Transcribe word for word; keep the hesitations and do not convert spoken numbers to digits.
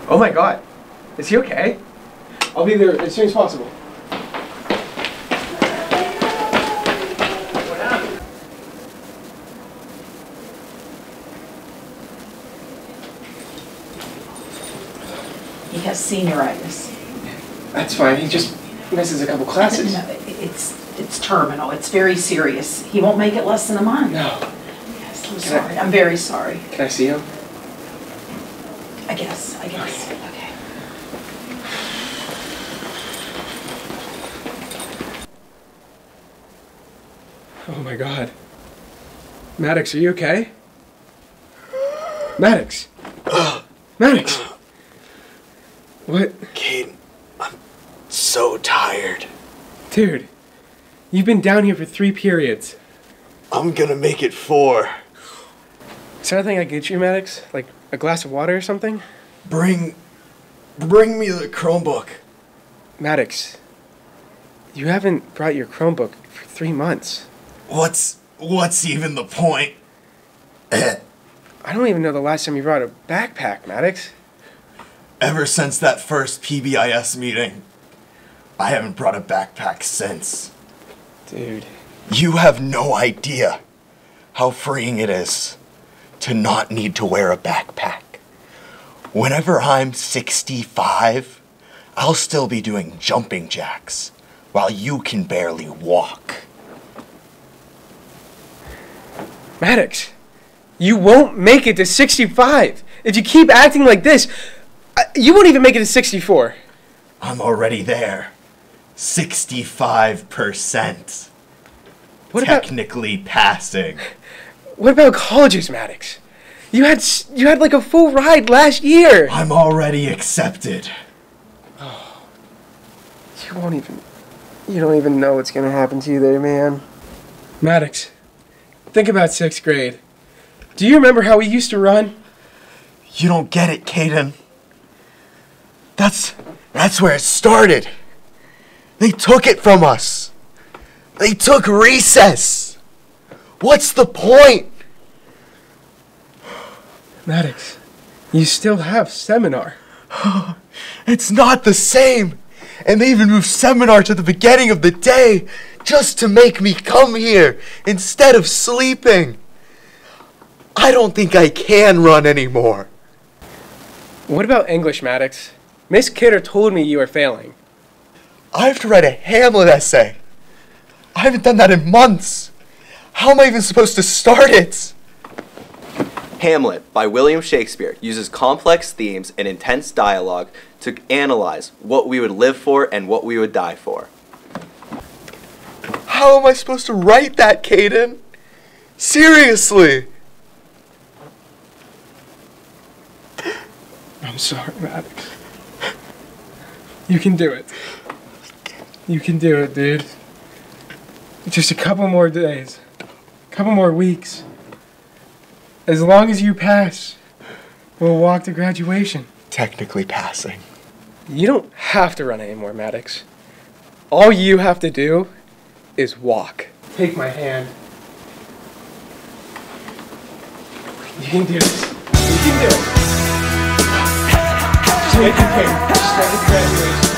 Oh my god. Is he okay? I'll be there as soon as possible. What happened? He has senioritis. That's fine. He just misses a couple classes. No, it's it's terminal. It's very serious. He won't make it less than a month. No. Yes, I'm sorry. I, I'm very sorry. Can I see him? I guess. I guess. Okay. Oh my god. Maddox, are you okay? Maddox! Maddox! What? Kaden, I'm so tired. Dude, you've been down here for three periods. I'm gonna make it four. Is there anything I can get you, Maddox? Like a glass of water or something? Bring, bring me the Chromebook. Maddox, you haven't brought your Chromebook for three months. What's, what's even the point? I don't even know the last time you brought a backpack, Maddox. Ever since that first P B I S meeting, I haven't brought a backpack since. Dude. You have no idea how freeing it is to not need to wear a backpack. Whenever I'm sixty-five, I'll still be doing jumping jacks while you can barely walk. Maddox, you won't make it to sixty-five. If you keep acting like this, you won't even make it to sixty-four. I'm already there. sixty-five percent. What about, technically passing. What about colleges, Maddox? You had you had like a full ride last year. I'm already accepted. Oh, you won't even. You don't even know what's gonna happen to you there, man. Maddox, think about sixth grade. Do you remember how we used to run? You don't get it, Kaden. That's that's where it started. They took it from us. They took recess. What's the point? Maddox, you still have seminar. It's not the same. And they even moved seminar to the beginning of the day just to make me come here instead of sleeping. I don't think I can run anymore. What about English, Maddox? Miss Kidder told me you were failing. I have to write a Hamlet essay. I haven't done that in months. How am I even supposed to start it? Hamlet by William Shakespeare uses complex themes and intense dialogue to analyze what we would live for and what we would die for. How am I supposed to write that, Kaden? Seriously? I'm sorry, Maddox. You can do it. You can do it, dude. Just a couple more days. A couple more weeks. As long as you pass, we'll walk to graduation. Technically passing. You don't have to run anymore, Maddox. All you have to do is walk. Take my hand. You can do this. You can do it. Just make your cake. Just make it graduation.